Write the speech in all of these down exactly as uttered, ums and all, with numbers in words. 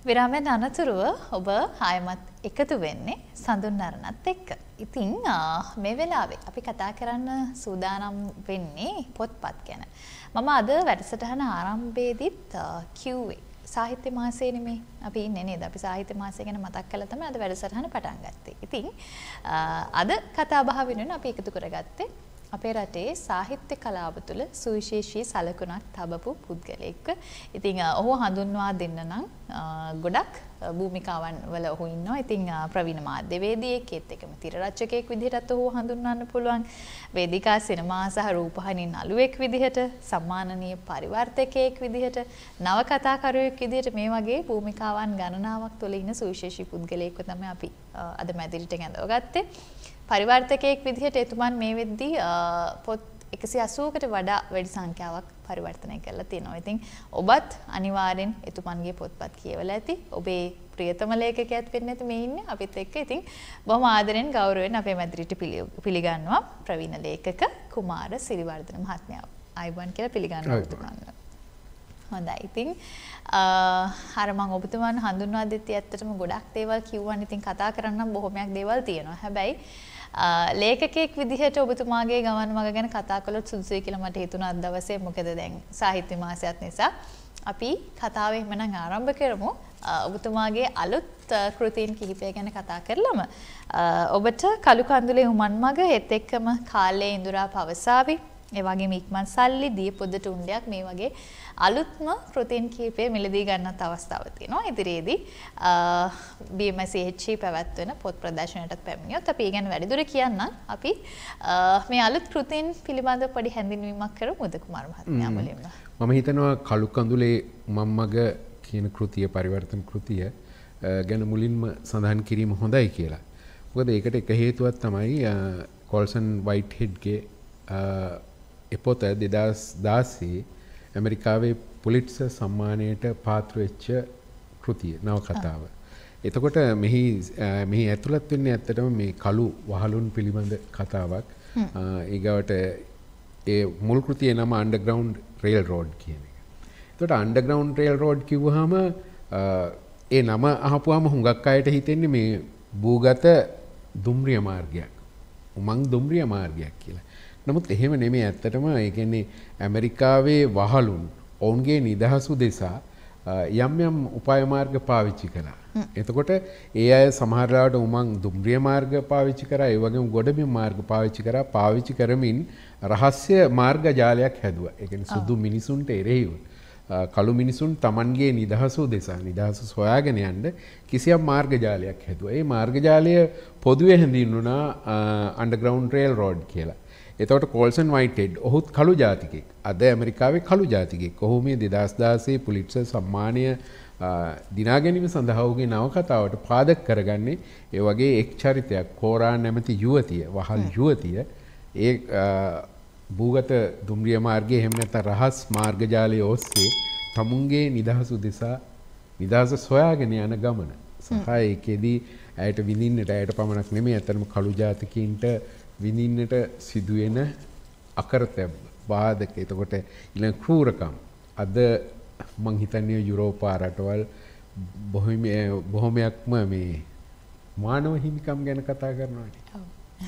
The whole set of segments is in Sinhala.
විරාමයෙන් අනතුරුව ඔබ ආයමත් එකතු වෙන්නේ සඳුන් අරනත් එක්ක. ඉතින් මේ වෙලාවේ අපි කතා කරන්න සූදානම් වෙන්නේ පොත්පත් ගැන. මම අද වැඩසටහන ආරම්භයේදීත් කිව්වේ සාහිත්‍ය මාසයේ නෙමේ අපි ඉන්නේ නේද? අපි සාහිත්‍ය මාසය ගැන මතක් කළා තමයි අද වැඩසටහන පටන් ගත්තේ. ඉතින් අද කතා බහ වෙනුවෙන් අපි එකතු කරගත්තේ අපේ රටේ සාහිත්‍ය කලාව තුළ සුවිශේෂී සලකුණක් තබපු පුද්ගලයෙක්ව. ඉතින් ඔහු හඳුන්වා දෙන්න නම් ගොඩක් භූමිකාවන් වල ඔහු ඉන්නවා. ඉතින් ප්‍රවීණ මාධ්‍යවේදියෙක්, ඒත් එකම තිර රචකයෙක් විදිහටත් ඔහු හඳුන්වන්න පුළුවන්. වේදිකා සිනමා සහ රූපවාහිනී නළුවෙක් විදිහට, සම්මානනීය පරිවර්තකයෙක් විදිහට, නවකතාකරුවෙක් විදිහට මේ වගේ භූමිකාවන් ගණනාවක් තුළ ඉන්න සුවිශේෂී පුද්ගලයෙක්ව තමයි අපි අද මැදිරිට ඇඳවගත්තේ. පරිවර්තකයෙක් විදිහට එතුමන් මේ වෙද්දී පොත් එකසිය අසූවකට වඩා වැඩි සංඛ්‍යාවක් පරිවර්තනය කරලා තියෙනවා. ඉතින් ඔබත් අනිවාර්යෙන් එතුමන්ගේ පොත්පත් කියවලා ඇති. ඔබේ ප්‍රියතම ලේඛකයාත් වෙන්න ඇති මේ ඉන්නේ අපිත් එක්ක. ඉතින් බොහොම ආදරෙන් ගෞරවයෙන් අපේ මැදිරියට පිළිගන්නවා ප්‍රවීණ ලේඛක කුමාර සිරිවර්ධන මහත්මයා. ආයුබෝවන් කියලා පිළිගන්නවා ඔබතුමාව. හොඳයි. ඉතින් අර මම ඔබතුමාන් හඳුන්වා දෙtti ඇත්තටම ගොඩක් දේවල් කිව්වන්. ඉතින් කතා කරන්න බොහොමයක් දේවල් තියෙනවා. හැබැයි ලේඛකයෙක් විදිහට ඔබතුමාගේ ගමන් මඟ ගැන කතා කළොත් සුදුසුයි කියලා මට හිතුණා අද දවසේ. මොකද දැන් සාහිත්‍ය මාසයත් නිසා අපි කතාව එහෙමනම් ආරම්භ කරමු. ඔබතුමාගේ අලුත් කෘතීන් කිහිපය ගැන කතා කරලම ඔබට කළු කඳුලේ උමන් මඟ හෙත් එක්කම කාලේ ඉඳුරා පවසාවි. ඒ වගේම ඉක්මන් සල්ලි දිය පොදට උණ්ඩයක් මේ වගේ අලුත්ම කෘතීන් කිහිපය මිලදී ගන්නත් අවස්ථාවක් තියෙනවා. ඉදිරියේදී බී එම් සී එච් පැවැත්වෙන පොත් ප්‍රදර්ශනයටත් පැමිණියොත් අපි ඒ ගැන වැඩිදුර කියන්නම්. අපි මේ අලුත් කෘතීන් පිළිබඳව පොඩි හැඳින්වීමක් කරමු උද කුමාර මහත්මයා මුලින්ම. මම හිතනවා කළු කඳුලේ මම් මග කියන කෘතිය පරිවර්තන කෘතිය ගැන මුලින්ම සඳහන් කිරීම හොඳයි කියලා. මොකද ඒකට එක හේතුවක් තමයි කොල්සන් වයිට්හෙඩ්ගේ එපොත දෙදහස් දාසයේ ඇමරිකාවේ පුලිට්සර් සම්මානයට පාත්‍ර වෙච්ච කෘතිය නවකතාව. එතකොට මෙහි මෙහි ඇතුළත් වෙන්නේ ඇත්තටම මේ කළු වහලුන් පිළිබඳ කතාවක්. ඊගවට ඒ මුල් කෘතියේ නම අන්ඩර්ග්‍රවුන්ඩ් රේල් රෝඩ් කියන එක. එතකොට අන්ඩර්ග්‍රවුන්ඩ් රේල් රෝඩ් කිව්වහම ඒ නම අහපුවාම හුඟක් අයට හිතෙන්නේ මේ භූගත දුම්රිය මාර්ගයක්. උමං දුම්රිය මාර්ගයක් කියලා. නමුත් එහෙම නෙමෙයි. ඇත්තටම ඒ කියන්නේ ඇමරිකාවේ වහලුන් ඔවුන්ගේ නිදහස උදෙසා යම් යම් උපාය මාර්ග පාවිච්චි කළා. එතකොට ඒ අය සමහර වෙලාවට උමං දුම්රිය මාර්ග පාවිච්චි කරා, ඒ වගේම ගොඩබිම් මාර්ග පාවිච්චි කරා. පාවිච්චි කරමින් රහස්‍ය මාර්ග ජාලයක් හැදුවා. ඒ කියන්නේ සුදු මිනිසුන්ට එරෙහිව කළු මිනිසුන් Tamanගේ නිදහස උදෙසා නිදහස සොයාගෙන යන්න කිසියම් මාර්ග ජාලයක් හැදුවා. ඒ මාර්ග ජාලය පොදුවේ හැඳින්වුණා අන්ඩර්ග්‍රවුන්ඩ් රේල් රෝඩ් කියලා. එතකොට කොල්සන් වයිට්හෙඩ් ඔහුත් කළු ජාතිකයෙක්. අද ඇමරිකාවේ කළු ජාතිකයෙක්. ඔහු මේ දෙදහස් දාසයේ පුලිට්සර් සම්මානය දිනා ගැනීම සඳහා ඔහුගේ නවකතාවට පාදක කරගන්නේ ඒ වගේ එක් චරිතයක්. කෝරා නැමැති යුවතිය, වහල් යුවතිය ඒ භූගත දුම්රිය මාර්ගයේ එහෙම නැත්නම් රහස් මාර්ග ජාලයේ ඔස්සේ තමුන්ගේ නිදහස උදෙසා නිදහස සොයාගෙන යන ගමන. සහ ඒකෙදී ඇයට විඳින්නට ඇයට පමණක් නෙමෙයි අතරම කළු ජාතිකයින්ට විඳින්නට සිදුවෙන අකරතැබ්බ බාධක. එතකොට ඊළඟ ක්‍රූරකම් අද මං හිතන්නේ යුරෝපා රටවල් බොහොමයක්ම මේ මානව හිමිකම් ගැන කතා කරනවා.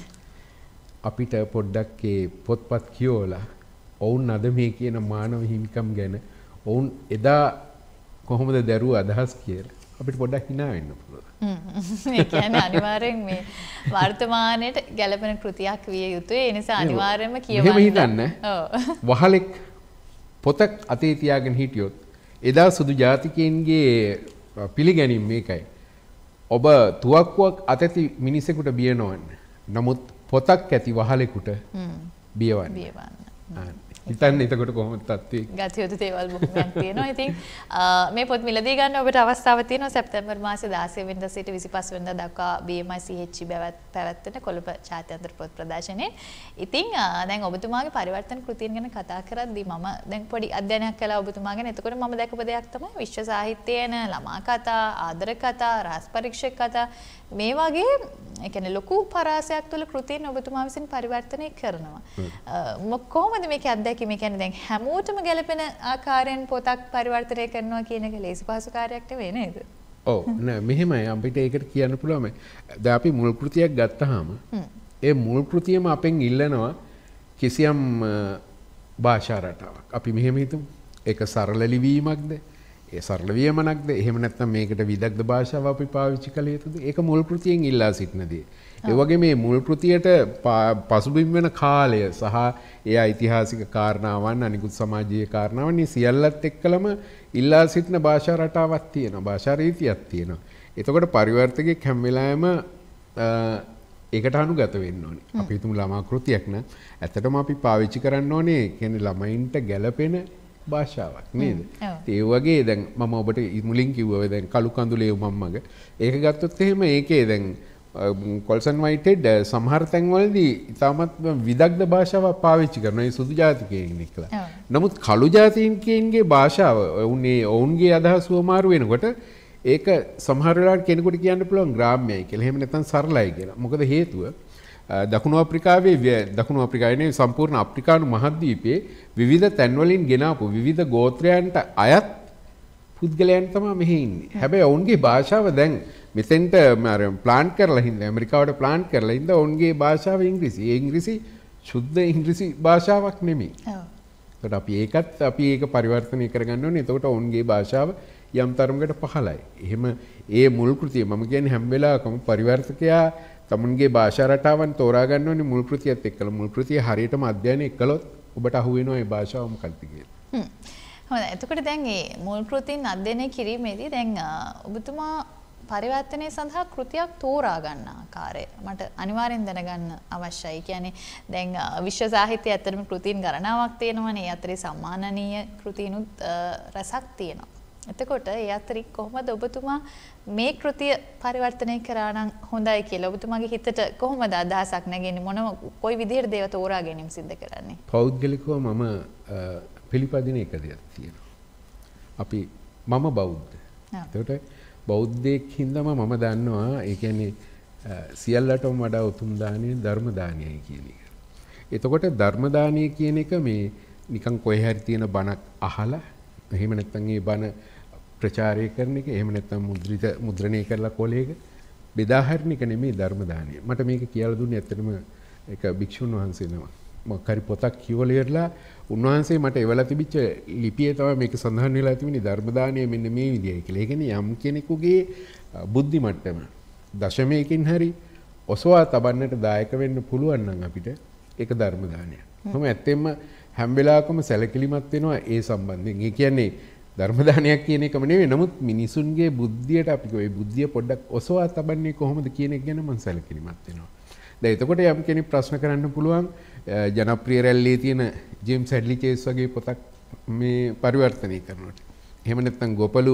අපිට පොඩ්ඩක් ඒ පොත්පත් කියවලා ඔවුන් අද මේ කියන මානව හිමිකම් ගැන ඔවුන් එදා කොහොමද දරුව අදහස් කියලා අපිට පොඩ්ඩක් hina වෙන්න පුළුවන්. ඒ කියන්නේ අනිවාර්යෙන් මේ වර්තමානයේ ගැළපෙන කෘතියක් විය යුතුයි. ඒ නිසා අනිවාර්යයෙන්ම කියවන්න. එහෙම හිතන්න. ඔව්. වහලෙක් පොතක් අතේ තියාගෙන හිටියොත් එදා සුදු ජාතිකයන්ගේ පිළිගැනීම මේකයි. ඔබ තුවක්කුවක් අතැති මිනිසෙකුට බිය නොවන්න. නමුත් පොතක් ඇති වහලෙකුට බියවන්න. බියවන්න. හිතන්න එතකොට කොහොමද තත්ත්වය? ගතියුතු දේවල් බොහොමයක් තියෙනවා. ඉතින් මේ පොත් මිලදී ගන්න ඔබට අවස්ථාවක් තියෙනවා සැප්තැම්බර් මාසේ දාසය වෙනිදා සිට විසිපහ වෙනිදා දක්වා බී එම් සී එච් පැවැත්වෙන කොළඹ ජාත්‍යන්තර පොත් ප්‍රදර්ශනයේ. ඉතින් දැන් ඔබතුමාගේ පරිවර්තන කෘතීන් ගැන කතා කරද්දී මම දැන් පොඩි අධ්‍යයනයක් කළා ඔබතුමා ගැන. එතකොට මම දැකපු දෙයක් තමයි විශ්ව සාහිත්‍යයේන ළමා කතා, ආදර කතා, රහස් පරීක්ෂක කතා මේ වගේ ඒ කියන්නේ ලොකු පරාසයක් තුළ කෘතීන් ඔබතුමා විසින් පරිවර්තනය කරනවා. කොහොමද මේක අත්දැකීම? ඒ කියන්නේ දැන් හැමෝටම ගැලපෙන ආකාරයෙන් පොතක් පරිවර්තනය කරනවා කියන එක ලේසි පහසු කාර්යයක් නෙවෙයි නේද? ඔව් නෑ මෙහෙමයි අපිට ඒකට කියන්න පුළුවන්. දැන් අපි මුල් කෘතියක් ගත්තාම ඒ මුල් කෘතියම අපෙන් ඉල්ලනවා කිසියම් භාෂා රටාවක්. අපි මෙහෙම හිතමු. ඒක සරල ලිවීමක්ද? ඒ සරල වියමනක්ද? එහෙම නැත්නම් මේකට විදග්ධ භාෂාව අපි පාවිච්චි කළ යුතුද? ඒක මුල් කෘතියෙන් ඉල්ලා සිටින දේ. ඒ වගේ මේ මුල් කෘතියට පසුබිම් වෙන කාලය සහ ඒ ඓතිහාසික කාරණාවන් අනිකුත් සමාජීය කාරණාවන් මේ සියල්ලත් එක්කලම ඉල්ලා සිටින භාෂා රටාවක් තියෙනවා. භාෂා රීතියක් තියෙනවා. එතකොට පරිවර්තකෙක් හැම වෙලාවෙම ඒකට අනුගත වෙන්න ඕනේ. අපි හිතමු ළමා කෘතියක් නම් ඇත්තටම අපි පාවිච්චි කරන්න ඕනේ කියන්නේ ළමයින්ට ගැළපෙන භාෂාවක් නේද? ඒ වගේ දැන් මම ඔබට මුලින් කිව්වා දැන් කළු කඳුලේ මම්මග. ඒක ගත්තොත් එහෙම ඒකේ දැන් කොල්සන් වයිටෙඩ් සමහර තැන්වලදී ඉතාමත් විදග්ධ භාෂාවක් පාවිච්චි කරනවා ඒ සුදු ජාතිකයන් එක්කලා. නමුත් කළු ජාතීන්ගේ භාෂාව උන්නේ ඔවුන්ගේ අදහස් වමාරු වෙනකොට ඒක සමහර වෙලාවට කෙනෙකුට කියන්න පුළුවන් ග්‍රාම්‍යයි කියලා. එහෙම නැත්නම් සරලයි කියලා. මොකද හේතුව දකුණු අප්‍රිකාවේ දකුණු අප්‍රිකාවේ සම්පූර්ණ අප්‍රිකානු මහද්වීපයේ විවිධ තැන්වලින් ගෙනාපු විවිධ ගෝත්‍රයන්ට අයත් පුද්ගලයන් තමයි මෙහි ඉන්නේ. හැබැයි ඔවුන්ගේ භාෂාව දැන් මෙතෙන්ට ප්ලාන්ට් කරලා හින්දා ඇමරිකාවට ප්ලාන්ට් කරලා හින්දා ඔවුන්ගේ භාෂාව ඉංග්‍රීසි. ඒ ඉංග්‍රීසි සුද්ධ ඉංග්‍රීසි භාෂාවක් නෙමෙයි. ඔව්. ඒකට අපි ඒකත් අපි ඒක පරිවර්තනය කරගන්න ඕනේ. එතකොට ඔවුන්ගේ භාෂාව යම් තරමකට පහළයි. එහෙම ඒ මුල් කෘතිය මම කියන්නේ හැම වෙලාවකම පරිවර්තකයා තමුන්ගේ භාෂා රටාවන් තෝරා ගන්න ඕනේ මුල් කෘතියත් එක්කලා. මුල් කෘතිය හරියටම අධ්‍යයනය කළොත් ඔබට අහු වෙනවා මේ භාෂාව මොකක්ද කියලා. හ්ම්. හොඳයි. එතකොට දැන් මේ මුල් කෘතීන් අධ්‍යයනය කිරීමේදී දැන් ඔබතුමා පරිවර්තනය සඳහා කෘතියක් තෝරා ගන්න ආකාරය මට අනිවාර්යෙන් දැනගන්න අවශ්‍යයි. කියන්නේ දැන් විශ්ව සාහිත්‍යයේ ඇත්තටම කෘතීන් ගණනාවක් තියෙනවනේ. ඒ අතරේ සම්මානනීය කෘතීනුත් රසක් තියෙනවා. එතකොට ඒ අතරින් කොහොමද ඔබතුමා මේ කෘතිය පරිවර්තනය කරා නම් හොඳයි කියලා ඔබතුමාගේ හිතට කොහොමද අදහසක් නැගෙන්නේ? මොන කොයි විදිහටද ඒව තෝරා ගැනීම සිද්ධ කරන්නේ? පෞද්ගලිකව මම පිළිපදින එක දෙයක් තියෙනවා. අපි මම බෞද්ධ. එතකොට බෞද්ධයෙක් හින්දාම මම දන්නවා ඒ කියන්නේ සියල්ලටම වඩා උතුම් දානය ධර්ම දානයයි කියන එක. එතකොට ධර්ම දානය කියන එක මේ නිකන් කොහේ හරි තියෙන බණක් අහලා එහෙම නැත්නම් ඒ බණ ප්‍රචාරය කරන එක එහෙම නැත්නම් මුද්‍රිත මුද්‍රණය කරලා කොලේක බෙදා හරින එක නෙමෙයි ධර්ම දානය. මට මේක කියලා දුන්නේ ඇත්තටම ඒක භික්ෂුන් වහන්සේ නම. මම කරි පොතක් කියවලා ඉවරලා උන්වහන්සේ මට එවලා තිබිච්ච ලිපියේ තමයි මේක සඳහන් වෙලා තිබුණේ ධර්ම දානය මෙන්න මේ විදියයි කියලා. ඒ කියන්නේ යම් කෙනෙකුගේ බුද්ධි මට්ටම දශමයකින් හරි ඔසවා තබන්නට දායක වෙන්න පුළුවන් නම් අපිට ඒක ධර්ම දානයක්. මම ඇත්තෙන්ම හැම වෙලාවකම සැලකිලිමත් වෙනවා ඒ සම්බන්ධයෙන්. ඒ කියන්නේ ධර්ම දානයක් කියන එකම නෙවෙයි. නමුත් මිනිසුන්ගේ බුද්ධියට අපි ඔය බුද්ධිය පොඩ්ඩක් ඔසවා තබන්නේ කොහොමද කියන එක ගැන මම සැලකිලිමත් වෙනවා. දැන් එතකොට යම් කෙනෙක් ප්‍රශ්න කරන්න පුළුවන් ජනප්‍රිය රැල්ලේ තියෙන ජේම්ස් හැඩ්ලි කේස් වගේ පොතක් මේ පරිවර්තනය කරනකොට. එහෙම නැත්නම් ගෝපලු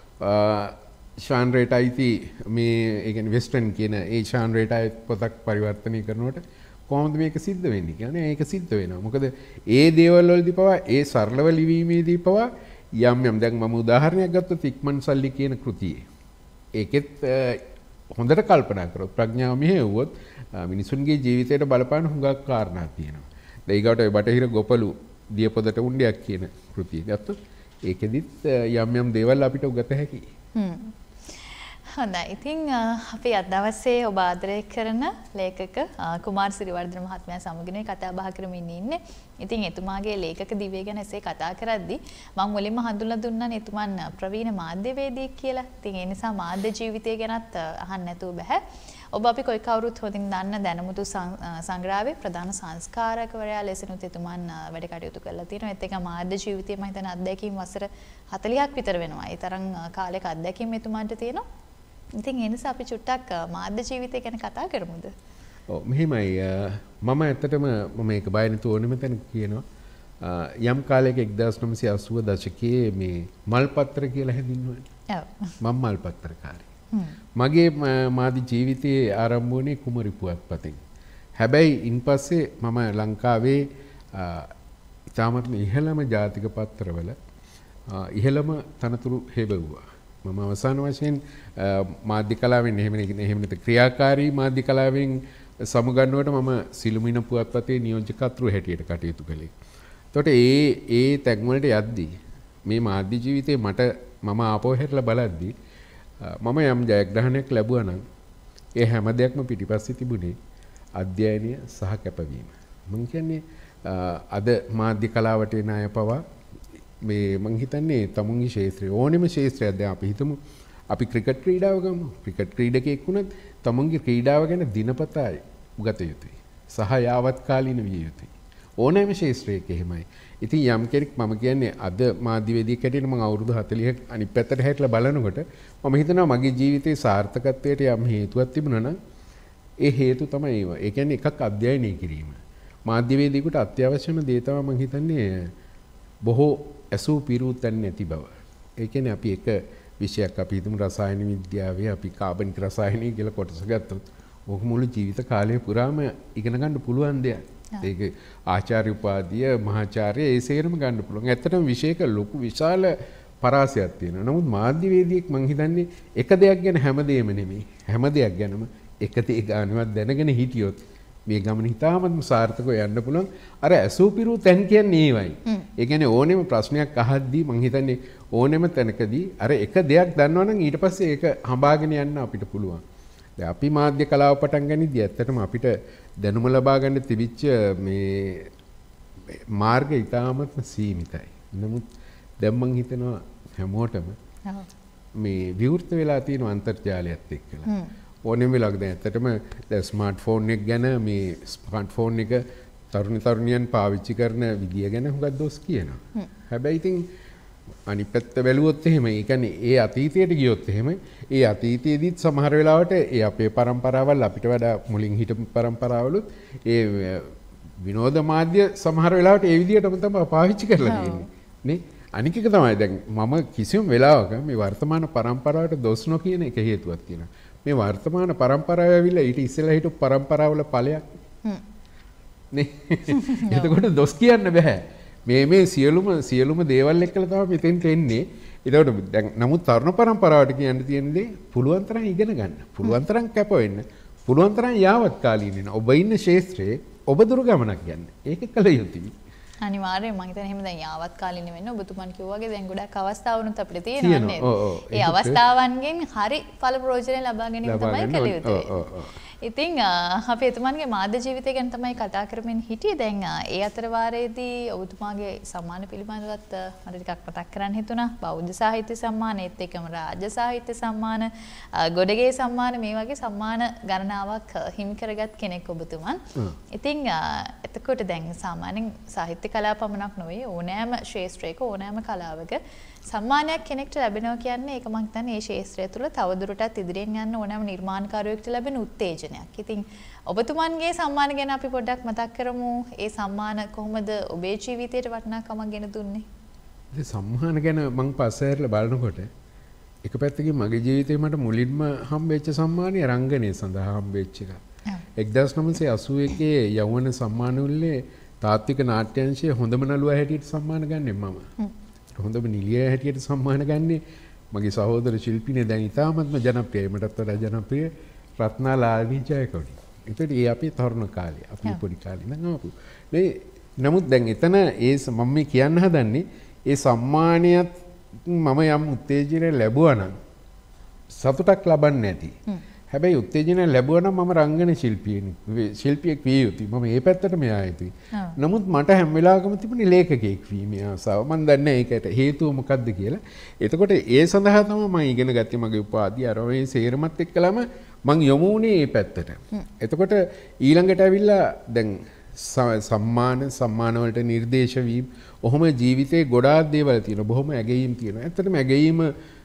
ෂාන් රේට් අයිති මේ ඒ කියන්නේ වෙස්ටර්න් කියන ඒ ෂාන් රේට් අයිති පොතක් පරිවර්තනය කරනකොට කොහොමද මේක සිද්ධ වෙන්නේ කියන්නේ ඒක සිද්ධ වෙනවා. මොකද ඒ දේවල් වලදී පවා ඒ සරලව ලිවීමේදී පවා යම් යම් දැන් මම උදාහරණයක් ගත්තොත් ඉක්මන් සල්ලි කියන කෘතියේ ඒකෙත් හොඳට කල්පනා කරොත් ප්‍රඥාව මෙහෙවුවොත් මිනිසුන්ගේ ජීවිතයට බලපාන හුඟක් කාරණා තියෙනවා. දැන් ඊගාට ඔය බටහිර ගොපලු දියපොදට උණ්ඩයක් කියන කෘතිය ගත්තොත් ඒකෙදිත් යම් යම් දේවල් අපිට උගත හැකියි. හ්ම්. හොඳයි. ඉතින් අපි අද දවසේ ඔබ ආදරය කරන ලේඛක කුමාර් සිරිවර්ධන මහත්මයා සමගින් කතා බහ කරමින් ඉන්නේ. ඉතින් එතුමාගේ ලේඛක දිවිය ගැන එසේ කතා කරද්දී මම මුලින්ම හඳුන්ලා දුන්නානේ එතුමන් ප්‍රවීණ මාධ්‍යවේදියෙක් කියලා. ඉතින් ඒ නිසා මාධ්‍ය ජීවිතය ගැනත් අහන්න නැතුව බෑ. ඔබ අපි කොයි කවුරුත් හොඳින් දන්න දැනුමුතු සංග්‍රහයේ ප්‍රධාන සංස්කාරකවරයා ලෙසිනුත් එතුමන් වැඩ කටයුතු කරලා තියෙනවා. ඒත් එක මාධ්‍ය ජීවිතයේ මම හිතන අත්දැකීම් වසර හතළිහක් විතර වෙනවා. ඒ තරම් කාලයක අත්දැකීම් එතුමන්ට තියෙනවා. ඉතින් ඒ නිසා අපි චුට්ටක් මාධ්‍ය ජීවිතය ගැන කතා කරමුද? ඔව් මෙහෙමයි මම ඇත්තටම මම මේක බය නැතුව ඕනෙම තැන කියනවා. යම් කාලයක එක්දාස් නවසිය අසූව දශකයේ මේ මල්පත්‍ර කියලා හැදින්වුවා. ඔව්. මම මල්පත්‍රකාරී. මගේ මාධ්‍ය ජීවිතයේ ආරම්භ වුණේ කුමරි පුවත්පතෙන්. හැබැයි ඉන්පස්සේ මම ලංකාවේ ඉතාමත්ම ඉහළම ජාතික පත්‍රවල ඉහළම තනතුරු හෙබවුවා. මම අවසාන වශයෙන් මාධ්‍ය කලාවෙන් එහෙම එහෙම නැත්නම් ක්‍රියාකාරී මාධ්‍ය කලාවෙන් සමුගන්නවට මම සිළුමිණ පුවත්පතේ නියෝජකත්වය හැටියට කටයුතු කළේ. එතකොට ඒ ඒ තැන් වලට යද්දී මේ මාධ්‍ය ජීවිතේ මට මම ආපහු හැරලා බලද්දී මම යම් ජයග්‍රහණයක් ලැබුවා නම් ඒ හැම දෙයක්ම පිටිපස්සේ තිබුණේ අධ්‍යයනය සහ කැපවීම. මම කියන්නේ අද මාධ්‍ය කලාවට එන අය පවා මේ මං හිතන්නේ තමුන්ගේ ශාස්ත්‍රය ඕනෙම ශාස්ත්‍රයක් දැන් අපි හිතමු අපි ක්‍රිකට් ක්‍රීඩාව ගමු. ක්‍රිකට් ක්‍රීඩකයෙක් වුණත් තමුන්ගේ ක්‍රීඩාව ගැන දිනපතා උගත යුතුයි. සහ යාවත්කාලීන විය යුතුයි. ඕනෑම ශාස්ත්‍රයක එහෙමයි. ඉතින් යම් කෙනෙක් මම කියන්නේ අද මාධ්‍යවේදියෙක් හැටියට මම අවුරුදු හතළිහක් අනිත් පැත්තට හැරිලා බලනකොට මම හිතනවා මගේ ජීවිතේ සාර්ථකත්වයට යම් හේතුවක් තිබුණා නම් ඒ හේතු තමයි ඒවා. ඒ කියන්නේ එකක් අධ්‍යයනය කිරීම. මාධ්‍යවේදියෙකුට අත්‍යවශ්‍යම දේ තමයි මම හිතන්නේ බොහෝ ඇසූ පිරූතන් නැති බව. ඒ කියන්නේ අපි එක විෂයක් අපි හිතමු රසායන විද්‍යාවේ අපි කාබනික රසායනය කියලා කොටස ගත්තොත් ඕක මුළු ජීවිත කාලය පුරාම ඉගෙන ගන්න පුළුවන් දෙයක්. ඒක ආචාර්ය උපාධිය මහාචාර්ය ඒ සේරම ගන්න පුළුවන්. ඇත්තටම විෂයක ලොකු විශාල පරාසයක් තියෙනවා. නමුත් මාධ්‍යවේදියෙක් මං හිතන්නේ එක දෙයක් ගැන හැමදේම නෙමෙයි. හැම දෙයක් ගැනම එක තේ ගානවත් දැනගෙන හිටියොත් මේ ගමන හිතාමත්ම සාර්ථකව යන්න පුළුවන්. අර ඇසූපිරු තැන් කියන්නේ ඒවයි. ඒ කියන්නේ ඕනෙම ප්‍රශ්නයක් අහද්දී මං හිතන්නේ ඕනෙම තැනකදී අර එක දෙයක් දන්නවනම් ඊට පස්සේ ඒක හඹාගෙන යන්න අපිට පුළුවන්. දැන් අපි මාධ්‍ය කලාව පටන් ගනිද්දී ඇත්තටම අපිට දැනුම ලබා ගන්න තිබිච්ච මේ මාර්ග ඉතාමත්ම සීමිතයි. නමුත් දැන් මං හිතනවා හැමෝටම මේ විවෘත වෙලා තියෙන අන්තර්ජාලයත් එක්කලා ඕනෙම වෙලාවක දැන් ඇත්තටම දැන් ස්මාර්ට්ෆෝන් එක ගැන මේ ස්මාර්ට්ෆෝන් එක තරුණ තරුණියන් පාවිච්චි කරන විදිය ගැන හුඟක් දොස් කියනවා. හැබැයි ඉතින් අනිත් පැත්ත බැලුවොත් එහෙම ඒ කියන්නේ ඒ අතීතයට ගියොත් එහෙම ඒ අතීතයේදීත් සමහර වෙලාවට ඒ අපේ પરම්පරාවල් අපිට වඩා මුලින් හිටපු પરම්පරාවලුත් ඒ විනෝද මාධ්‍ය සමහර වෙලාවට ඒ විදියටම තමයි පාවිච්චි කරලා තියෙන්නේ නේ. අනික එක තමයි දැන් මම කිසිම වෙලාවක මේ වර්තමාන પરම්පරාවට දොස් නොකියන එක හේතුවක් තියෙනවා. මේ වර්තමාන પરම්පරාව ඇවිල්ලා ඊට ඉස්සෙල්ලා හිටපු પરම්පරාවල ඵලයක් නේ. එතකොට දොස් කියන්න බෑ. මේ මේ සියලුම සියලුම දේවල් එක්කලා තමයි මෙතෙන්ට එන්නේ. ඒකට දැන් නමුත් තරුණ પરම්පරාවට කියන්න තියෙන දේ පුළුවන් තරම් ඉගෙන ගන්න. පුළුවන් තරම් කැප වෙන්න. පුළුවන් තරම් යාවත් කාලීන වෙන. ඔබ ඉන්න ශාස්ත්‍රයේ ඔබ දුර ගමනක් යන්න. ඒක කළ යුතුයි. අනිවාර්යයෙන් මම හිතන්නේ එහෙම දැන් යාවත් කාලින වෙන්න ඔබතුමන් කිව්වා වගේ දැන් ගොඩක් අවස්ථාවනුත් අපිට තියෙනවා නේද? ඒ අවස්ථාවන්ගෙන් හරි ඵල ප්‍රයෝජන ලබා ගැනීම තමයි කළ යුත්තේ. ඉතින් අපි එතුමන්ගේ මාධ්‍ය ජීවිතය ගැන තමයි කතා කරමින් හිටියේ. දැන් ඒ අතර වාරයේදී ඔබතුමාගේ සම්මාන පිළිබඳවත් මට ටිකක් මතක් කරන්න හිතුණා. බෞද්ධ සාහිත්‍ය සම්මාන, ඒත් එක්කම රාජ්‍ය සාහිත්‍ය සම්මාන, ගොඩගේ සම්මාන මේ වගේ සම්මාන ගණනාවක් හිමි කරගත් කෙනෙක් ඔබතුමන්. ඉතින් එතකොට දැන් සාමාන්‍යයෙන් සාහිත්‍ය කලාව පමණක් නොවේ ඕනෑම ශාස්ත්‍රයක ඕනෑම කලාවක සම්මානයක් කෙනෙක්ට ලැබෙනවා කියන්නේ ඒක මම හිතන්නේ ඒ ශාස්ත්‍රය තුළ තවදුරටත් ඉදිරියෙන් යන්න ඕනෑම නිර්මාණකාරයෙකුට ලැබෙන උත්තේජනයක්. ඉතින් ඔබතුමන්ගේ සම්මාන ගැන අපි පොඩ්ඩක් මතක් කරමු. ඒ සම්මාන කොහොමද ඔබේ ජීවිතයට වටිනාකමක් ගෙන දුන්නේ? ඒ සම්මාන ගැන මම පස්සෙහැරලා බලනකොට එක පැත්තකින් මගේ ජීවිතේ මට මුලින්ම හම්බෙච්ච සම්මානය රංගනය සඳහා හම්බෙච්ච එක. එක්දාස් නවසිය අසූ එකේ යෞවන සම්මාන උල්ලේ තාත්වික නාට්‍යාංශයේ හොඳම නළුවා හැටියට සම්මාන ගන්නෙ මම. හොඳම නිලිය හැටියට සම්මාන ගන්නේ මගේ සහෝදර ශිල්පිනේ දැන් ඉතාමත්ම ජනප්‍රියයි. මටත් වඩා ජනප්‍රිය රත්නා ලාල්නී ජයකොඩි. ඒකට ඒ අපේ තරුණ කාලේ අපි පොඩි කාලේ ඉඳන් ආපු. මේ නමුත් දැන් එතන ඒ මම මේ කියන්න හදන්නේ ඒ සම්මානයත් මම යම් උත්තේජනයක් ලැබුවා නම් සතුටක් ලබන්නේ නැති. හැබැයි උත්තේජනය ලැබුවා නම් මම රංගන ශිල්පියෙක් ශිල්පියෙක් විය යුතුයි. මම ඒ පැත්තටම යා යුතුයි. නමුත් මට හැම වෙලාවකම තිබුණේ ලේඛකයෙක් වීමේ ආසාව. මම දන්නේ ඒකට හේතුව මොකක්ද කියලා. එතකොට ඒ සඳහා තමයි මම ඉගෙන ගත්තේ මගේ උපාධිය අර මේ සේරමත් එක්කලම මම යොමු වුණේ මේ පැත්තට. එතකොට ඊළඟට ඇවිල්ලා දැන් සම්මාන සම්මාන වලට නිර්දේශ වීම ඔහොම ජීවිතේ ගොඩාක් දේවල් තියෙනවා. බොහොම ඇගයීම් තියෙනවා. ඇත්තටම ඇගයීම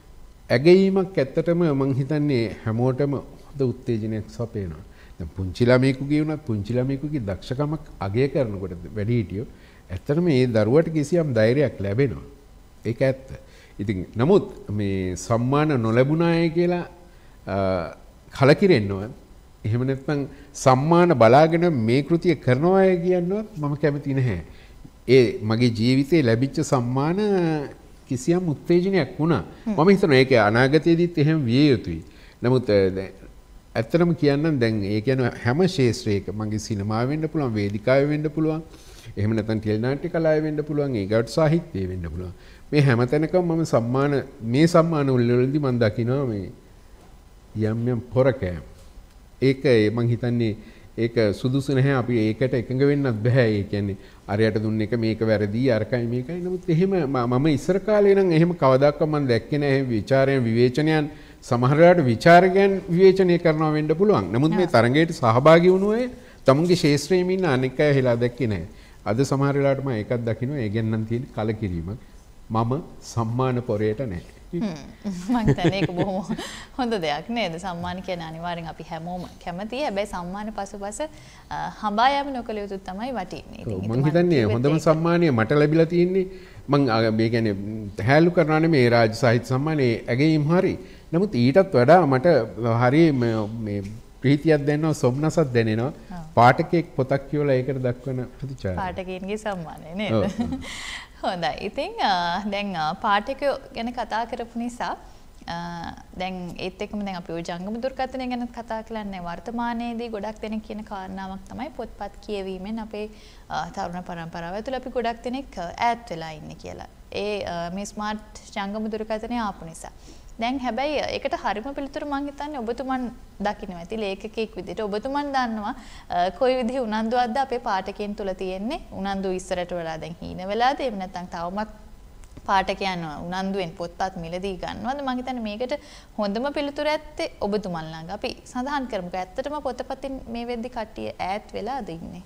ඇගයීමක් ඇත්තටම මං හිතන්නේ හැමෝටම හොඳ උත්තේජනයක් සපයනවා. දැන් පුංචි ළමයෙකුගේ වුණත් පුංචි ළමයෙකුගේ දක්ෂකමක් අගය කරනකොට වැඩිහිටියෝ ඇත්තටම මේ දරුවට කිසියම් ධෛර්යයක් ලැබෙනවා. ඒක ඇත්ත. ඉතින් නමුත් මේ සම්මාන නොලැබුණාය කියලා කලකිරෙන්නවත් එහෙම නැත්නම් සම්මාන බලාගෙන මේ කෘතිය කරනවා කියනවත් මම කැමති නැහැ. ඒ මගේ ජීවිතේ ලැබිච්ච සම්මාන කිසියම් උත්තේජනයක් වුණා. මම හිතනවා ඒක අනාගතයේදීත් එහෙම විය යුතුයි. නමුත් ඇත්තටම කියන්නම් දැන් ඒ කියන්නේ හැම ශාස්ත්‍රයක මගේ සිනමාව වෙන්න පුළුවන්, වේදිකාවේ වෙන්න පුළුවන්, එහෙම නැත්නම් ටෙලිනාට්‍ය කලාවේ වෙන්න පුළුවන්, ඒකට සාහිත්‍යයේ වෙන්න පුළුවන්. මේ හැම තැනකම මම සම්මාන මේ සම්මාන වලදී මම දකිනවා මේ යම් යම් පොරකෑම් ඒක මං හිතන්නේ ඒක සුදුසු නැහැ අපි ඒකට එකඟ වෙන්නත් බෑ ඒ කියන්නේ අරයට දුන්න එක මේක වැරදි අරකයි මේකයි නමුත් එහෙම මම ඉස්සර කාලේ නම් එහෙම කවදාවත් මම දැක්කේ නැහැ විචාරයන් විවේචනයන් සමහර වෙලාවට විචාරකයන් විවේචනය කරනවා වෙන්න පුළුවන් නමුත් මේ තරඟයට සහභාගී වුණු අය තමුන්ගේ ශාස්ත්‍රයේ ඉන්න අනෙක් අය හෙලා දැක්කේ නැහැ අද සමහර වෙලාවට මම ඒකත් දකිනවා ඒ ගැන නම් තියෙන කලකිරීමක් මම සම්මාන පොරේට නැහැ මම හිතන්නේ ඒක බොහොම හොඳ දෙයක් නේද සම්මාන කියන්නේ අනිවාර්යෙන් අපි හැමෝම කැමතියි හැබැයි සම්මාන පසුපස හඹා යෑම නොකළ යුතු තමයි වටින්නේ ඉතින් මම හිතන්නේ හොඳම සම්මානය මට ලැබිලා තියෙන්නේ මම මේ කියන්නේ හැලු කරනවා නෙමේ රාජ්‍ය සාහිත්‍ය සම්මානයේ ඇගීම් හරි නමුත් ඊටත් වඩා මට හරි මේ ප්‍රීතියක් දැනෙනවා සොම්නසක් දැනෙනවා පාඨකෙක් පොතක් කියවලා ඒකට දක්වන ප්‍රතිචාරය පාඨකයන්ගේ සම්මානය නේද හොඳයි. ඉතින් දැන් පාඨකයෝ ගැන කතා කරපු නිසා දැන් ඒත් එක්කම දැන් අපි ওই ජංගම දුර්ඝටනය ගැන කතා කරන්නේ වර්තමානයේදී ගොඩක් දෙනෙක් කියන කාරණාවක් තමයි පොත්පත් කියවීමෙන් අපේ තරුණ පරම්පරාව ඇතුළේ අපි ගොඩක් දෙනෙක් ඈත් වෙලා ඉන්නේ කියලා. ඒ මේ ස්මාර්ට් ජංගම දුර්ඝටනය ආපු නිසා. දැන් හැබැයි ඒකට හරිම පිළිතුරු මම හිතන්නේ ඔබතුමන් දකින්න ඇති ලේඛකයෙක් විදිහට ඔබතුමන් දන්නවා කොයි විදිහේ උනන්දුවක්ද අපේ පාඨකයන් තුල තියෙන්නේ උනන්දු ඉස්සරට වඩා දැන් හීන වෙලාද එහෙම නැත්නම් තවමත් පාඨකයන් උනන්දුවෙන් පොත්පත් මිලදී ගන්නවද මම හිතන්නේ මේකට හොඳම පිළිතුර ඇත්තේ ඔබතුමන් ළඟ අපි සඳහන් කරමුකෝ ඇත්තටම පොතපතින් මේ වෙද්දි කට්ටිය ඈත් වෙලාද ඉන්නේ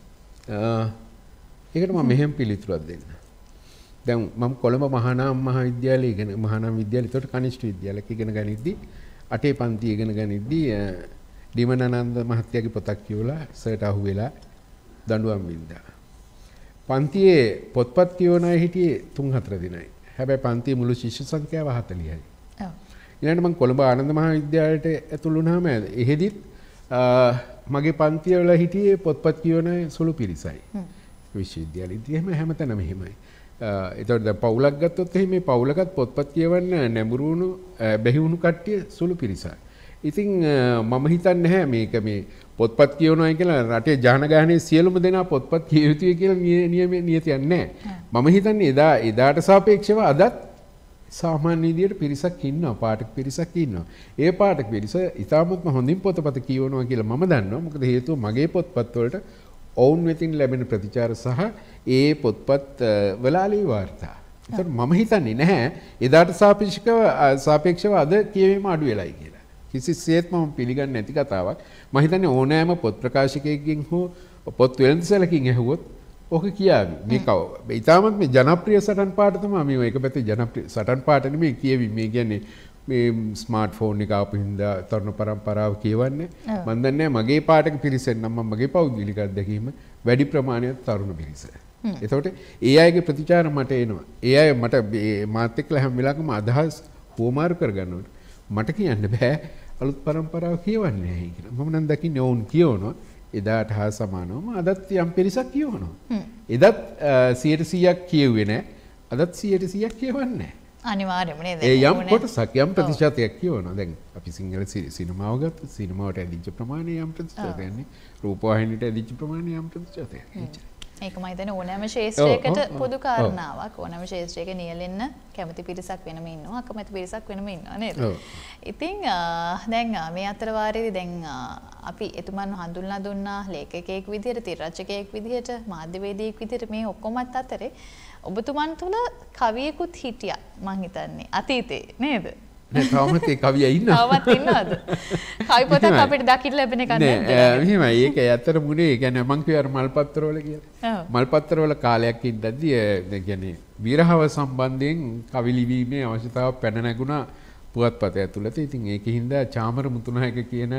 ඒකට මම මෙහෙම පිළිතුරක් දෙන්න දැන් මම කොළඹ මහානාම මහාවිද්‍යාලයේ ඉගෙන මහානාම විද්‍යාලයේ ඒකට කනිෂ්ඨ විද්‍යාලයක ඉගෙන ගනිද්දි අටේ පන්ති ඉගෙන ගනිද්දි ඩිමනනන්ද මහත්තයාගේ පොතක් කියවලා සර්ට අහු වෙලා දඬුවම් වින්දා. පන්තියේ පොත්පත් කියවන අය හිටියේ තුන් හතර දිනයි. හැබැයි පන්තියේ මුළු ශිෂ්‍ය සංඛ්‍යාව හතළිහයි. ඔව්. ඊළඟට මම කොළඹ ආනන්ද මහාවිද්‍යාලයට ඇතුළු වුණාම එහෙදිත් මගේ පන්තිය වල හිටියේ පොත්පත් කියවන සුළු පිරිසයි. විශ්වවිද්‍යාලෙදී එහෙම හැමතැනම එහෙමයි. එතකොට දැන් පවුලක් ගත්තොත් එහෙනම් මේ පවුලකත් පොත්පත් කියවන්න නැඹුරු වුණු බැහි වුණු කට්ටිය සුළු පිරිසක්. ඉතින් මම හිතන්නේ නැහැ මේක මේ පොත්පත් කියවනවා කියලා රටේ ජනගහනයේ සියලුම දෙනා පොත්පත් කිය යුතුයි කියලා නියම නියතියක් නැහැ. මම හිතන්නේ එදා එදාට සාපේක්ෂව අදත් සාමාන්‍ය විදියට පිරිසක් ඉන්නවා පාඨක පිරිසක් ඉන්නවා. ඒ පාඨක පිරිස ඉතාමත්ම හොඳින් පොතපත කියවනවා කියලා මම දන්නවා. මොකද හේතුව මගේ පොත්පත් වලට ඔවුන් වෙතින් ලැබෙන ප්‍රතිචාර සහ ඒ පොත්පත් වලාලී වාර්තා. ඒතර මම හිතන්නේ නැහැ එදාට සාපේක්ෂව සාපේක්ෂව අද කියවීම අඩු වෙලයි කියලා. කිසිසේත්ම මම පිළිගන්නේ නැති කතාවක්. මම හිතන්නේ ඕනෑම පොත් ප්‍රකාශකයෙක්ගෙන් හෝ පොත් වෙළඳසැලකින් ඇහුවොත් ඕක කියාවි. මේක ඉතාමත් මේ ජනප්‍රිය සටන් පාඨ තමයි මේ එක පැත්තේ ජනප්‍රිය සටන් පාඨ නෙමෙයි කියවි. මේ කියන්නේ මේ ස්මාර්ට් ෆෝන් එක ආපු හින්දා තරුණ පරම්පරාව කියවන්නේ. මම දන්නේ මගේ පාඨක පිරිසෙන් නම් මම මගේ පෞද්ගලික අත්දැකීම වැඩි ප්‍රමාණයක් තරුණ පිරිස. එතකොට ඒ අයගේ ප්‍රතිචාර මට එනවා. ඒ අය මට මාත් එක්කලා හැම වෙලාවකම අදහස් හුවමාරු කරගන්නවට මට කියන්න බෑ අලුත් පරම්පරාව කියවන්නේ නැහැ කියලා. මම නම් දකින්නේ ඕන් කියවනවා. එදාට හා සමානවම අදත් යම් පිරිසක් කියවනවා. එදත් සියයට සීයක් කියුවේ නැහැ. අදත් සියයට සීයක් කියවන්නේ නැහැ. අනිවාර්යයෙන්ම නේද? ඒ යම් කොටසක් යම් ප්‍රතිශතයක් කියවනවා. දැන් අපි සිංහල සිනමාව ගත්තොත් සිනමාවට ඇදිච්ච ප්‍රමාණය යම් ප්‍රතිශතයක් නේ. රූපවාහිනියට ඇදිච්ච ප්‍රමාණය යම් ප්‍රතිශතයක්. ඒක මම හිතන්නේ ඕනෑම ශාස්ත්‍රයකට පොදු කාරණාවක්. ඕනෑම ශාස්ත්‍රයක නියැලෙන්න කැමති පිරිසක් වෙනම ඉන්නවා, අකමැති පිරිසක් වෙනම ඉන්නවා නේද? ඉතින් දැන් මේ අතර වාරයේදී දැන් අපි එතුමන් හඳුන්ලා දුන්නා ලේඛකයෙක් විදිහට, තිරරචකයෙක් විදිහට, මාධ්‍යවේදියෙක් විදිහට මේ ඔක්කොමත් අතරේ ඔබතුමන් තුල කවියෙකුත් හිටියා මං හිතන්නේ අතීතේ නේද? නෑ තාමත් ඒ කවියා ඉන්නවා. තාමත් ඉන්නවද? කවි පොතක් අපිට දකින්න ලැබෙන එක නේද? නෑ මෙහෙමයි. ඒක ඇත්තටම උනේ ඒ කියන්නේ මං කියවර මල්පත්‍ර වල කියලා. මල්පත්‍ර වල කාලයක් ඉඳද්දී ඒ කියන්නේ විරහව සම්බන්ධයෙන් කවි ලිවීමේ අවශ්‍යතාව පැන නැගුණා පුවත්පත ඇතුළත. ඉතින් ඒකින්ද චාමර මුතුනායක කියන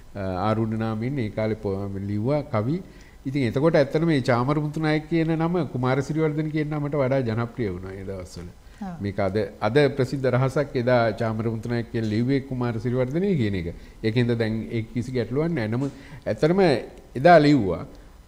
ආරුණ නාමයෙන් ඒ කාලේ ලිව්වා කවි. ඉතින් එතකොට ඇත්තටම මේ චාමර මුතුනායක කියන නම කුමාරසිරිවර්ධන කියන නමට වඩා ජනප්‍රිය වුණා ඒ දවස්වල. මේක අද අද ප්‍රසිද්ධ රහසක් එදා චාමර මුතුනායක කියන ලිව්වේ කුමාරසිරිවර්ධන කියන එක. ඒකින්ද දැන් ඒ කිසි ගැටලුවක් නැහැ. නමුත් ඇත්තටම එදා ලිව්වා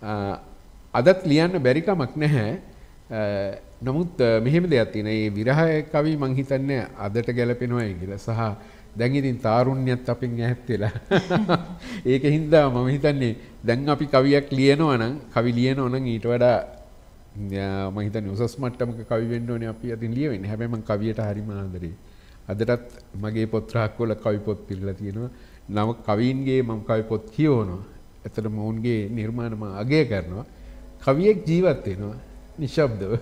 අදත් ලියන්න බැරි කමක් නැහැ. නමුත් මෙහෙම දෙයක් තියෙනවා. මේ විරහය කවි මං හිතන්නේ අදට ගැලපෙනවා කියලා. සහ දැන් ඉතින් තාරුණ්‍යත් අපෙන් ඈත් වෙලා. ඒකින්ද මම හිතන්නේ දැන් අපි කවියක් ලියනවා නම් කවි ලියනවා නම් ඊට වඩා මම හිතන්නේ උසස් මට්ටමක කවි වෙන්න ඕනේ අපි අතින් ලියවෙන්නේ. හැබැයි මම කවියට හරිම ආදරේ. අදටත් මගේ පොත් රාක් වල කවි පොත් පිරලා තියෙනවා. නව කවීන්ගේ මම කවි පොත් කියවනවා. ඇත්තටම ඔවුන්ගේ නිර්මාණ මම අගය කරනවා. කවියෙක් ජීවත් වෙනවා නිශ්ශබ්දව.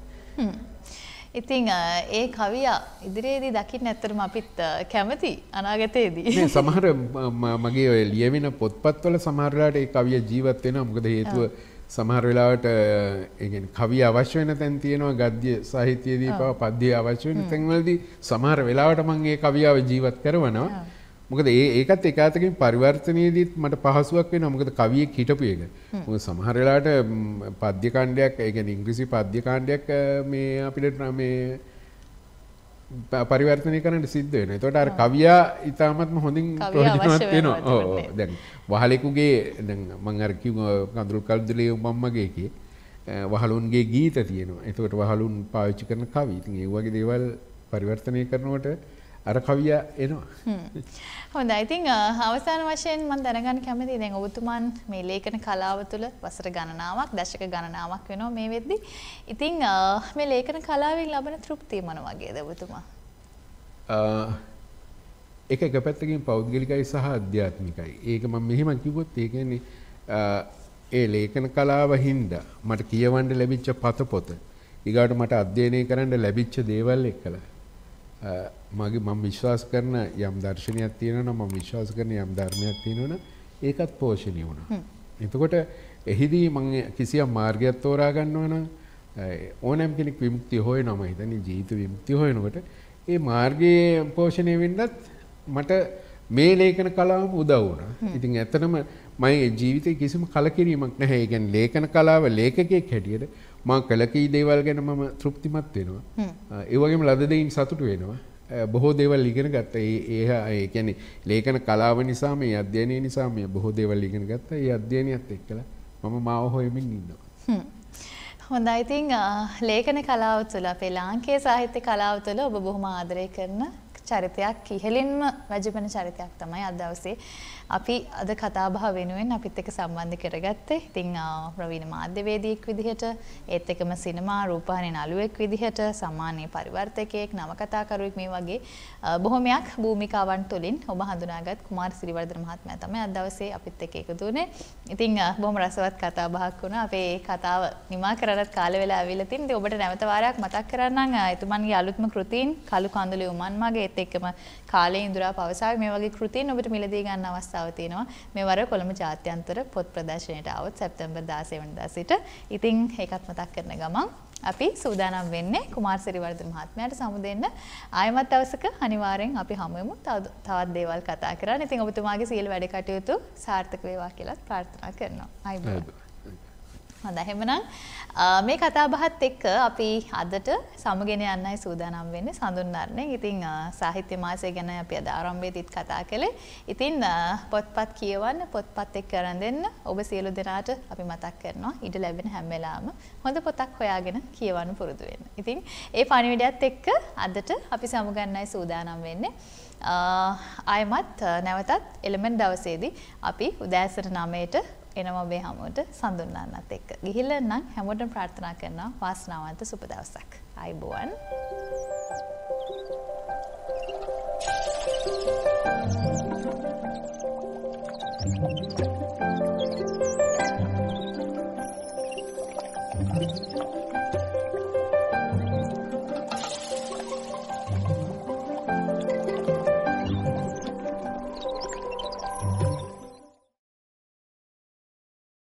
ඉතින් ඒ කවිය ඉදිරියේදී දකින්න ඇත්තටම අපිත් කැමති අනාගතයේදී. මේ සමහර මගේ ඔය ලියවෙන පොත්පත්වල සමහර වෙලාවට ඒ කවිය ජීවත් වෙනවා. මොකද හේතුව සමහර වෙලාවට ඒ කියන්නේ කවිය අවශ්‍ය වෙන තැන් තියෙනවා ගද්‍ය සාහිත්‍යයේදී පවා පද්‍ය අවශ්‍ය වෙන තැන්වලදී සමහර වෙලාවට මම ඒ කවියව ජීවත් කරනවා. මොකද ඒ ඒකත් එක අතකින් පරිවර්තනයේදීත් මට පහසුවක් වෙනවා. මොකද කවියෙක් හිටපු එක. මොකද සමහර වෙලාවට පද්‍ය කාණ්ඩයක් ඒ කියන්නේ ඉංග්‍රීසි පද්‍ය කාණ්ඩයක් මේ අපිට මේ පරිවර්තනය කරන්න සිද්ධ වෙනවා. ඒතකොට අර කවියා ඊටාත්ම හොඳින් ප්‍රයෝජනවත් වෙනවා. ඔව් දැන් වහලෙකුගේ දැන් මම අර කිව්ව කඳුළු කල්දුලේ උම්මම්මගේ එකේ වහලුන්ගේ ගීත තියෙනවා. ඒතකොට වහලුන් පාවිච්චි කරන කවි. ඉතින් ඒ වගේ දේවල් පරිවර්තනය කරනකොට අර කවිය එනවා. හොඳයි. ඉතින් අවසාන වශයෙන් මම දැනගන්න කැමතියි දැන් ඔබතුමන් මේ ලේඛන කලාව තුළ වසර ගණනාවක් දශක ගණනාවක් වෙනවා මේ වෙද්දි. ඉතින් මේ ලේඛන කලාවෙන් ලබන තෘප්තිය මොන වගේද ඔබතුමා? ඒක එක පැත්තකින් පෞද්ගලිකයි සහ ආධ්‍යාත්මිකයි. ඒක මම මෙහෙම කිව්වොත් ඒ කියන්නේ ඒ ලේඛන කලාව හින්දා මට කියවන්න ලැබිච්ච පත පොත ඊගාට මට අධ්‍යයනය කරන්න ලැබිච්ච දේවල් එක්කලා මගේ මම විශ්වාස කරන යම් දර්ශනයක් තියෙනවා නම් මම විශ්වාස කරන යම් ධර්මයක් තියෙනවා නම් ඒකත් පෝෂණය වුණා. එතකොට එහිදී මම කිසියම් මාර්ගයක් තෝරා ගන්නවා නම් ඕනෑම කෙනෙක් විමුක්තිය හොයනවා මම හිතන්නේ ජීවිත විමුක්තිය හොයනකොට ඒ මාර්ගයේ පෝෂණය වෙන්නත් මට මේ ලේඛන කලාවම උදව් වුණා. ඉතින් ඇත්තටම මම ජීවිතේ කිසිම කලකිරීමක් නැහැ. ඒ කියන්නේ ලේඛන කලාව ලේඛකයෙක් හැටියට මම කළ කී දේවල් ගැන මම තෘප්තිමත් වෙනවා. ඒ වගේම ලද දෙයින් සතුටු වෙනවා. බොහෝ දේවල් ඉගෙන ගත්තා. ඒ ඒ ඒ කියන්නේ ලේඛන කලාව නිසා මේ අධ්‍යයනය නිසා මේ බොහෝ දේවල් ඉගෙන ගත්තා. ඒ අධ්‍යයනයත් එක්කලා මම මාව හොයමින් ඉන්නවා. හොඳයි. ඉතින් ලේඛන කලාව තුළ අපේ ලාංකේය සාහිත්‍ය කලාව තුළ ඔබ බොහොම ආදරය කරන චරිතයක් ඉහළින්ම වැජඹෙන චරිතයක් තමයි අද දවසේ අපි අද කතා බහ වෙනුවෙන් අපිත් එක්ක සම්බන්ධ කරගත්තේ. ඉතින් ප්‍රවීණ මාධ්‍යවේදියෙක් විදිහට ඒත් එක්කම සිනමා රූපවාහිනී නළුවෙක් විදිහට සාමාන්‍ය පරිවර්තකයෙක් නවකතාකරුවෙක් මේ වගේ බොහොමයක් භූමිකාවන් තුළින් ඔබ හඳුනාගත් කුමාර සිරිවර්ධන මහත්මයා තමයි අද දවසේ අපිත් එක්ක එකතු වුණේ. ඉතින් බොහොම රසවත් කතා බහක් වුණා. අපේ කතාව නිමා කරන්නත් කාලය වෙලා ආවිල්ලා තින්. ඉතින් ඔබට නැවත වාරයක් මතක් කරන්නම් එතුමන්ගේ අලුත්ම කෘතීන් කළු කඳුලේ උමන් මගේ ඒත් එක්කම කාලේ ඉඳුරා පවසාවේ මේ වගේ කෘතීන් ඔබට මිලදී ගන්න අවස්ථාව තියෙනවා. මේ වර කොළඹ ජාත්‍යන්තර පොත් ප්‍රදර්ශනයට આવොත් සැප්තැම්බර් දාසය වෙනිදා සිට. ඉතින් ඒකත් මතක් කරන ගමන් අපි සූදානම් වෙන්නේ කුමාර සිරිවර්ධන මහත්මයාට සමු දෙන්න. ආයමත් දවසක අනිවාර්යෙන් අපි හමු වෙමු. තවත් දේවල් කතා කරන්න. ඉතින් ඔබතුමාගේ සියලු වැඩ කටයුතු සාර්ථක වේවා කියලා ප්‍රාර්ථනා කරනවා. ආයිබෝන්. හොඳයි. එහෙමනම් මේ කතා බහත් එක්ක අපි අදට සමගෙන යන්නයි සූදානම් වෙන්නේ සඳුන් අරණෙන්. ඉතින් සාහිත්‍ය මාසය ගැන අපි අද ආරම්භයේදීත් කතා කළේ. ඉතින් පොත්පත් කියවන්න පොත්පත් එක්ක අරන් දෙන්න ඔබ සියලු දෙනාට අපි මතක් කරනවා. ඊට ලැබෙන හැම වෙලාවම හොඳ පොතක් හොයාගෙන කියවන්න පුරුදු වෙන්න. ඉතින් ඒ පණිවිඩයත් එක්ක අදට අපි සමුගන්නයි සූදානම් වෙන්නේ. ආයමත් නැවතත් එළමෙන් දවසේදී අපි උදෑසන නවයට එනවා ඔබේ හමුවට සඳුන් අරණත් එක්ක. ගිහිල්ලා නම් හැමෝටම ප්‍රාර්ථනා කරනවා වාසනාවන්ත සුබ දවසක්. ආයිබෝවන්. Thank you.